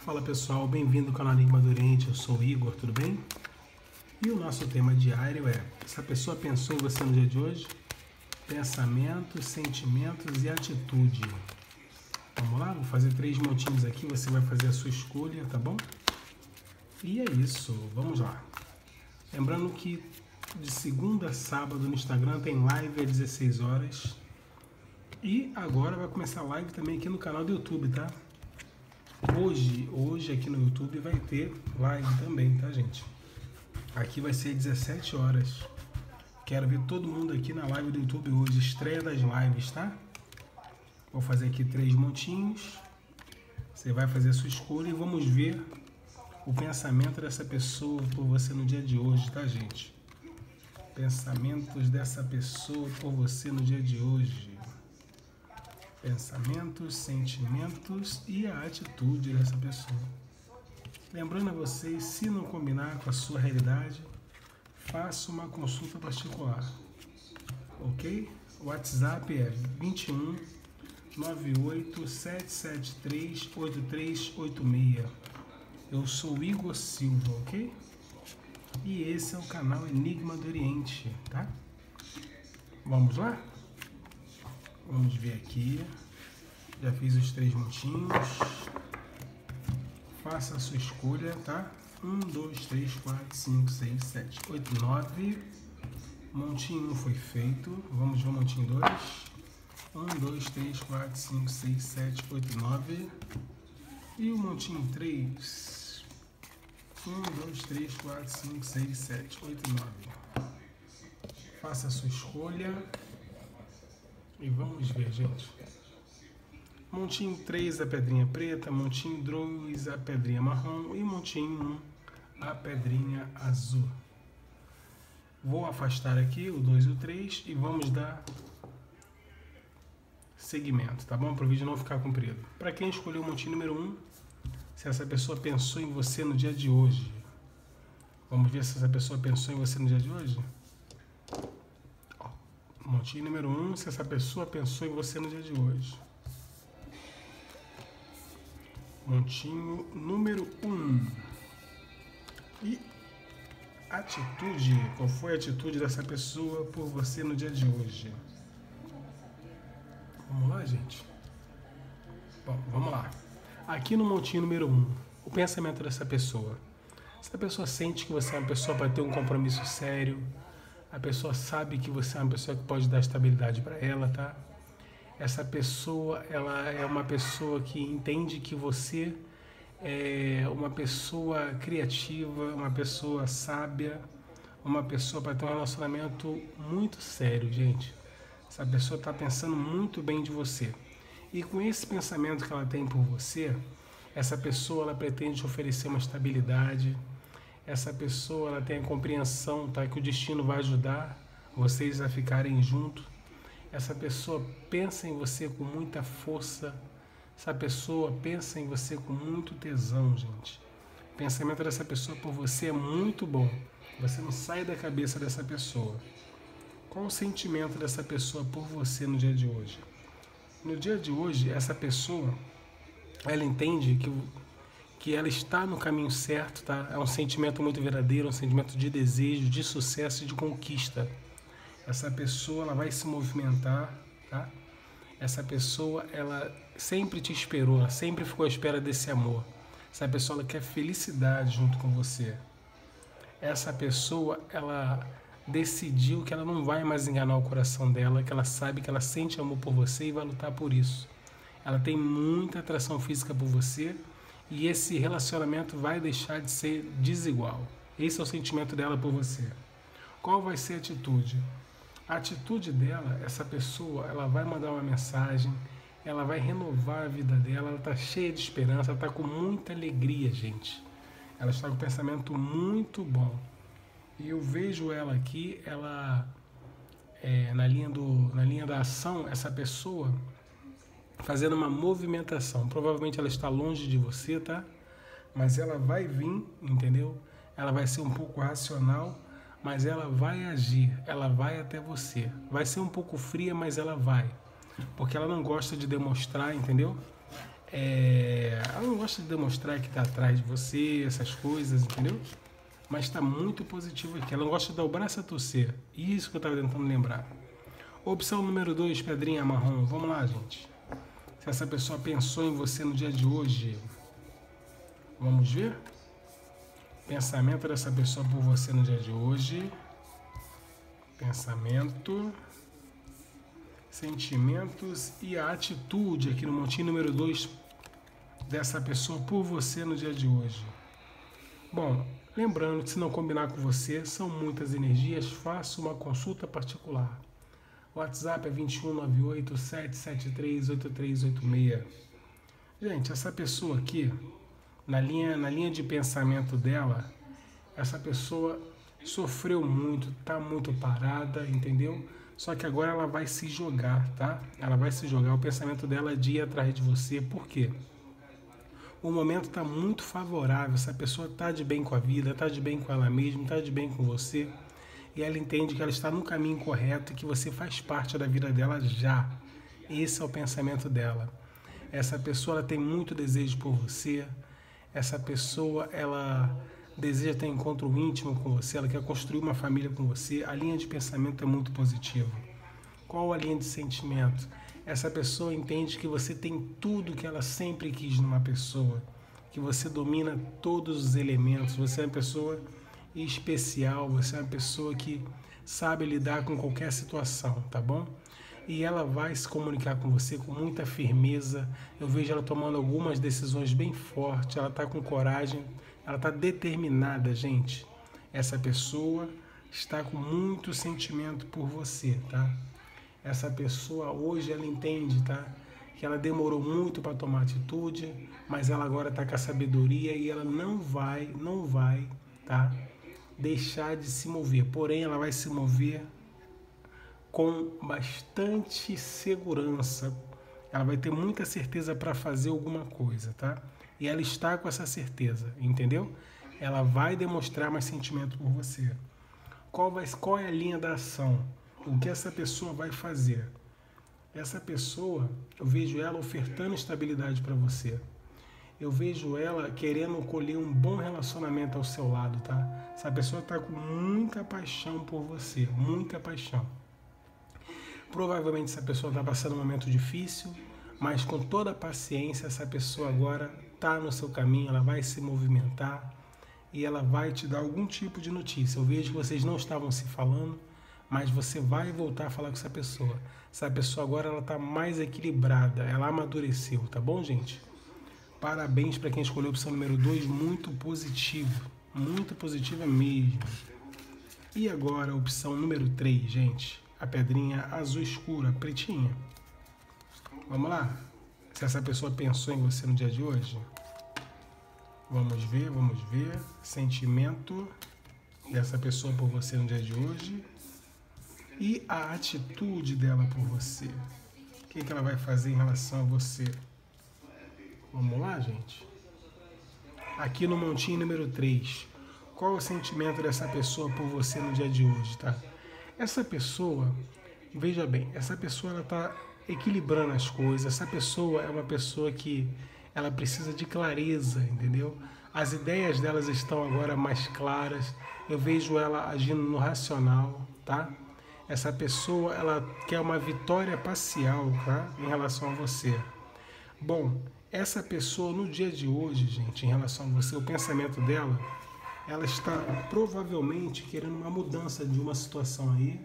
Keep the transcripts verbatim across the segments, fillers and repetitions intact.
Fala pessoal, bem-vindo ao canal Enigma do Oriente, eu sou o Igor, tudo bem? E o nosso tema diário é: essa pessoa pensou em você no dia de hoje? Pensamentos, sentimentos e atitude. Vamos lá? Vou fazer três montinhos aqui, você vai fazer a sua escolha, tá bom? E é isso, vamos lá. Lembrando que de segunda a sábado no Instagram tem live às dezesseis horas. E agora vai começar a live também aqui no canal do YouTube, tá? Hoje, hoje aqui no YouTube vai ter live também, tá, gente? Aqui vai ser dezessete horas. Quero ver todo mundo aqui na live do YouTube hoje, estreia das lives, tá? Vou fazer aqui três montinhos. Você vai fazer a sua escolha e vamos ver o pensamento dessa pessoa por você no dia de hoje, tá, gente? Pensamentos dessa pessoa por você no dia de hoje. Pensamentos, sentimentos e a atitude dessa pessoa. Lembrando a vocês, se não combinar com a sua realidade, faça uma consulta particular, ok? O WhatsApp é vinte e um, nove oito, sete sete três, oito três oito seis. Eu sou o Igor Silva, ok? E esse é o canal Enigma do Oriente, tá? Vamos lá? Vamos ver aqui. Já fiz os três montinhos. Faça a sua escolha, tá? um, dois, três, quatro, cinco, seis, sete, oito, nove. Montinho um foi feito. Vamos ver o montinho dois. um, dois, três, quatro, cinco, seis, sete, oito, nove. E o montinho três. um, dois, três, quatro, cinco, seis, sete, oito, nove. Faça a sua escolha. E vamos ver, gente. Montinho três, a pedrinha preta. Montinho dois, a pedrinha marrom. E montinho um, a pedrinha azul. Vou afastar aqui o dois e o três e vamos dar seguimento, tá bom? Para o vídeo não ficar comprido. Para quem escolheu o montinho número um, se essa pessoa pensou em você no dia de hoje. Vamos ver se essa pessoa pensou em você no dia de hoje? Montinho número um, se essa pessoa pensou em você no dia de hoje. Montinho número um. E atitude. Qual foi a atitude dessa pessoa por você no dia de hoje? Vamos lá, gente? Bom, vamos lá. Aqui no montinho número um, o pensamento dessa pessoa. Essa pessoa sente que você é uma pessoa para ter um compromisso sério. A pessoa sabe que você é uma pessoa que pode dar estabilidade para ela, tá? Essa pessoa, ela é uma pessoa que entende que você é uma pessoa criativa, uma pessoa sábia, uma pessoa para ter um relacionamento muito sério, gente. Essa pessoa está pensando muito bem de você. E com esse pensamento que ela tem por você, essa pessoa ela pretende te oferecer uma estabilidade. Essa pessoa ela tem a compreensão, tá, que o destino vai ajudar vocês a ficarem juntos. Essa pessoa pensa em você com muita força. Essa pessoa pensa em você com muito tesão, gente. O pensamento dessa pessoa por você é muito bom. Você não sai da cabeça dessa pessoa. Qual o sentimento dessa pessoa por você no dia de hoje? No dia de hoje, essa pessoa, ela entende que que ela está no caminho certo, tá? É um sentimento muito verdadeiro, um sentimento de desejo, de sucesso e de conquista. Essa pessoa, ela vai se movimentar, tá? Essa pessoa, ela sempre te esperou, ela sempre ficou à espera desse amor. Essa pessoa, ela quer felicidade junto com você. Essa pessoa, ela decidiu que ela não vai mais enganar o coração dela, que ela sabe que ela sente amor por você e vai lutar por isso. Ela tem muita atração física por você. E esse relacionamento vai deixar de ser desigual. Esse é o sentimento dela por você. Qual vai ser a atitude? A atitude dela, essa pessoa, ela vai mandar uma mensagem, ela vai renovar a vida dela, ela está cheia de esperança, ela está com muita alegria, gente. Ela está com um pensamento muito bom. E eu vejo ela aqui, ela, é, na linha do, na linha da ação, essa pessoa fazendo uma movimentação. Provavelmente ela está longe de você, tá? Mas ela vai vir, entendeu? Ela vai ser um pouco racional, mas ela vai agir, ela vai até você. Vai ser um pouco fria, mas ela vai. Porque ela não gosta de demonstrar, entendeu? É, ela não gosta de demonstrar que está atrás de você, essas coisas, entendeu? Mas está muito positivo aqui. Ela não gosta de dar o braço a torcer. Isso que eu estava tentando lembrar. Opção número dois, pedrinha marrom. Vamos lá, gente. Se essa pessoa pensou em você no dia de hoje. Vamos ver? Pensamento dessa pessoa por você no dia de hoje. Pensamento. Sentimentos e a atitude aqui no montinho número dois dessa pessoa por você no dia de hoje. Bom, lembrando que se não combinar com você, são muitas energias, faça uma consulta particular. O WhatsApp é dois um nove oito, sete sete três, oito três oito seis. Gente, essa pessoa aqui, na linha, na linha de pensamento dela, essa pessoa sofreu muito, tá muito parada, entendeu? Só que agora ela vai se jogar, tá? Ela vai se jogar, o pensamento dela é de ir atrás de você. Por quê? O momento está muito favorável, essa pessoa está de bem com a vida, está de bem com ela mesma, está de bem com você. E ela entende que ela está no caminho correto e que você faz parte da vida dela já. Esse é o pensamento dela. Essa pessoa ela tem muito desejo por você. Essa pessoa ela deseja ter um encontro íntimo com você, ela quer construir uma família com você. A linha de pensamento é muito positiva. Qual a linha de sentimento? Essa pessoa entende que você tem tudo que ela sempre quis numa pessoa, que você domina todos os elementos, você é uma pessoa especial, você é uma pessoa que sabe lidar com qualquer situação, tá bom? E ela vai se comunicar com você com muita firmeza. Eu vejo ela tomando algumas decisões bem fortes, ela está com coragem, ela está determinada, gente. Essa pessoa está com muito sentimento por você, tá? Essa pessoa hoje ela entende, tá? Que ela demorou muito para tomar atitude, mas ela agora está com a sabedoria e ela não vai, não vai, tá? Deixar de se mover. Porém, ela vai se mover com bastante segurança. Ela vai ter muita certeza para fazer alguma coisa, tá? E ela está com essa certeza, entendeu? Ela vai demonstrar mais sentimento por você. Qual, vai, qual é a linha da ação? O que essa pessoa vai fazer? Essa pessoa, eu vejo ela ofertando estabilidade para você. Eu vejo ela querendo colher um bom relacionamento ao seu lado, tá? Essa pessoa está com muita paixão por você, muita paixão. Provavelmente essa pessoa está passando um momento difícil, mas com toda a paciência, essa pessoa agora está no seu caminho, ela vai se movimentar e ela vai te dar algum tipo de notícia. Eu vejo que vocês não estavam se falando, mas você vai voltar a falar com essa pessoa. Essa pessoa agora ela está mais equilibrada, ela amadureceu, tá bom, gente? Parabéns para quem escolheu a opção número dois, muito positivo, muito positiva mesmo. E agora a opção número três, gente, a pedrinha azul escura, pretinha. Vamos lá? Se essa pessoa pensou em você no dia de hoje, vamos ver, vamos ver. Sentimento dessa pessoa por você no dia de hoje e a atitude dela por você. O que, que ela vai fazer em relação a você? Vamos lá, gente? Aqui no montinho número três, qual é o sentimento dessa pessoa por você no dia de hoje, tá? Essa pessoa, veja bem, essa pessoa ela está equilibrando as coisas. Essa pessoa é uma pessoa que ela precisa de clareza, entendeu? As ideias delas estão agora mais claras. Eu vejo ela agindo no racional, tá? Essa pessoa ela quer uma vitória parcial, tá? Em relação a você. Bom, essa pessoa no dia de hoje, gente, em relação a você, o pensamento dela, ela está provavelmente querendo uma mudança de uma situação aí.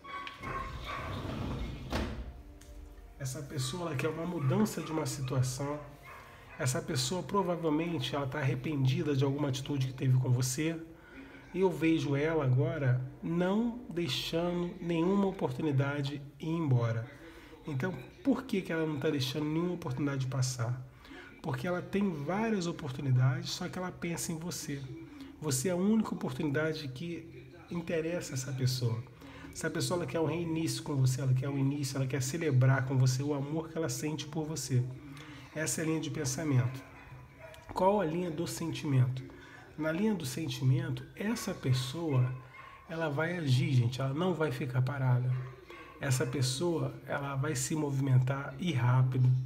Essa pessoa ela quer uma mudança de uma situação. Essa pessoa provavelmente ela está arrependida de alguma atitude que teve com você. E eu vejo ela agora não deixando nenhuma oportunidade ir embora. Então, por que, que ela não está deixando nenhuma oportunidade passar? Porque ela tem várias oportunidades, só que ela pensa em você. Você é a única oportunidade que interessa essa pessoa. Essa pessoa ela quer um reinício com você, ela quer um início, ela quer celebrar com você o amor que ela sente por você. Essa é a linha de pensamento. Qual a linha do sentimento? Na linha do sentimento, essa pessoa ela vai agir, gente, ela não vai ficar parada. Essa pessoa ela vai se movimentar e rápido.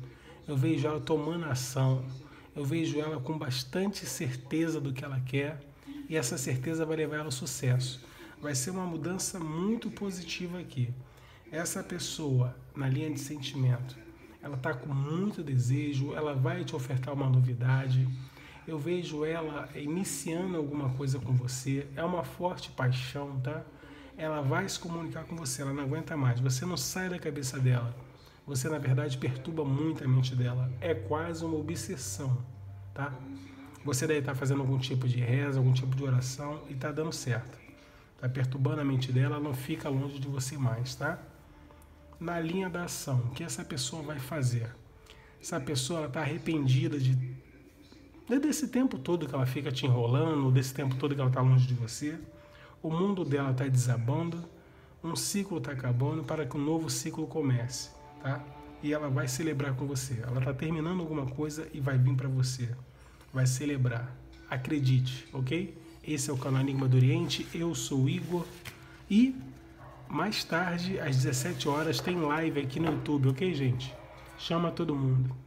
eu vejo ela tomando ação, eu vejo ela com bastante certeza do que ela quer e essa certeza vai levar ela ao sucesso. Vai ser uma mudança muito positiva aqui. Essa pessoa, na linha de sentimento, ela está com muito desejo, ela vai te ofertar uma novidade. Eu vejo ela iniciando alguma coisa com você, é uma forte paixão, tá? Ela vai se comunicar com você, ela não aguenta mais, você não sai da cabeça dela. Você, na verdade, perturba muito a mente dela. É quase uma obsessão, tá? Você deve estar fazendo algum tipo de reza, algum tipo de oração e está dando certo. Está perturbando a mente dela, ela não fica longe de você mais, tá? Na linha da ação, o que essa pessoa vai fazer? Essa pessoa está arrependida de, desse tempo todo que ela fica te enrolando, desse tempo todo que ela está longe de você. O mundo dela está desabando, um ciclo está acabando para que um novo ciclo comece, tá? E ela vai celebrar com você. Ela está terminando alguma coisa e vai vir para você. Vai celebrar. Acredite, ok? Esse é o canal Enigma do Oriente. Eu sou o Igor. E mais tarde, às dezessete horas, tem live aqui no YouTube, ok, gente? Chama todo mundo.